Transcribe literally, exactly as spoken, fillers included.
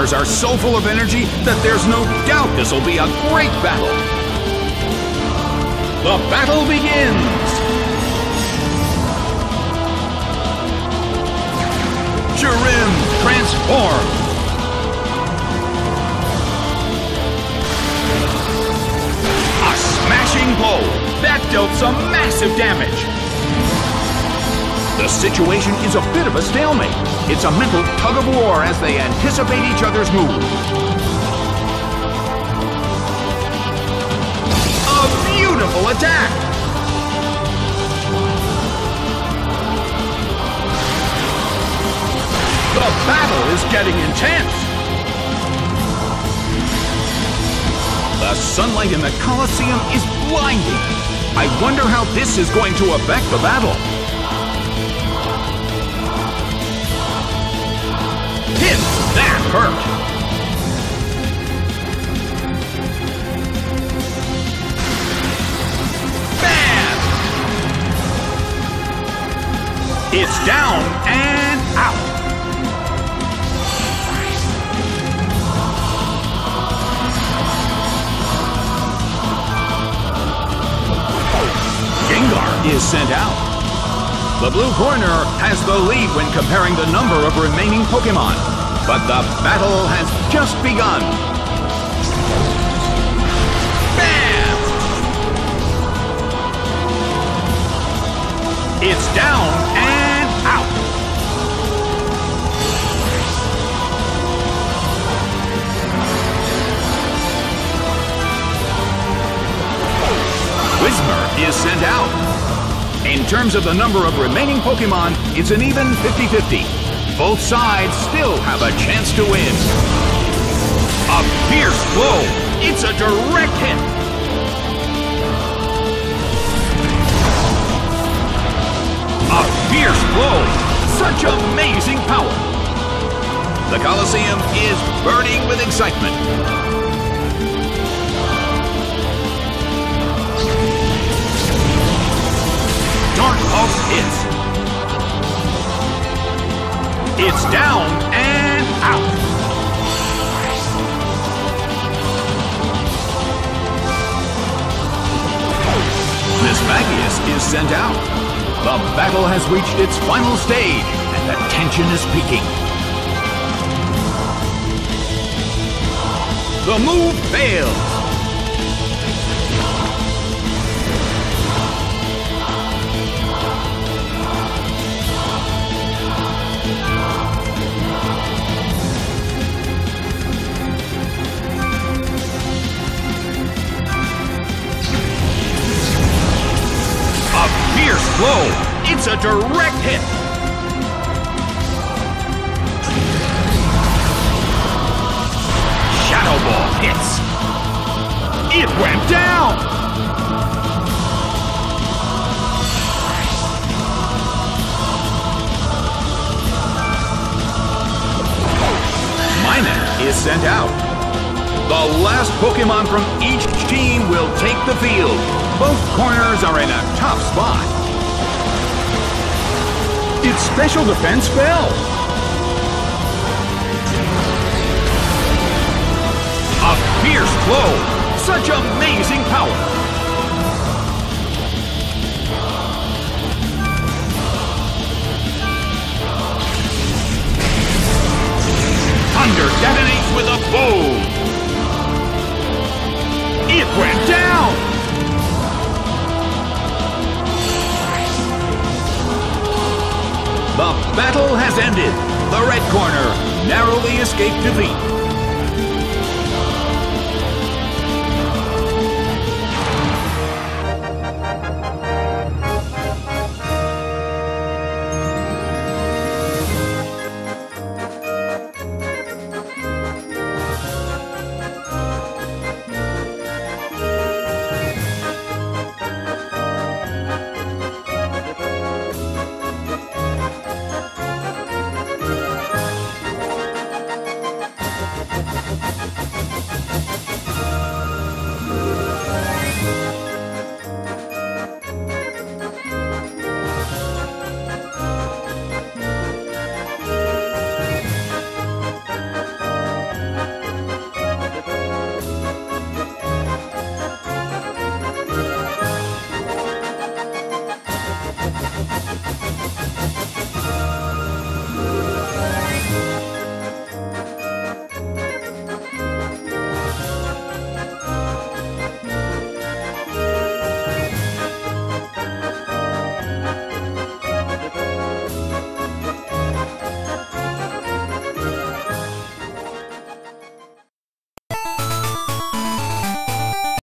corners are so full of energy that there's no doubt this will be a great battle. The battle begins! Jirim, transform! A smashing blow! That dealt some massive damage! The situation is a bit of a stalemate. It's a mental tug of war as they anticipate each other's move. A beautiful attack! The battle is getting intense! The sunlight in the Colosseum is blinding. I wonder how this is going to affect the battle. Hit! That hurt! Bam! It's down and out! Gengar is sent out. The blue corner has the lead when comparing the number of remaining Pokémon, but the battle has just begun. Bam! It's down and out. Whismur is sent out. In terms of the number of remaining Pokémon, it's an even fifty fifty. Both sides still have a chance to win. A fierce blow. It's a direct hit. A fierce blow. Such amazing power. The Colosseum is burning with excitement. Dark Pulse hits. It's down and out. Mismagius is sent out. The battle has reached its final stage, and the tension is peaking. The move fails. Fierce blow! It's a direct hit! Shadow Ball hits! It went down! Minun is sent out. The last Pokémon from each team will take the field. Both corners are in a tough spot. Its special defense fell. A fierce blow. Such amazing power. Thunder detonates with a boom. It went down. The battle has ended. The red corner narrowly escaped defeat.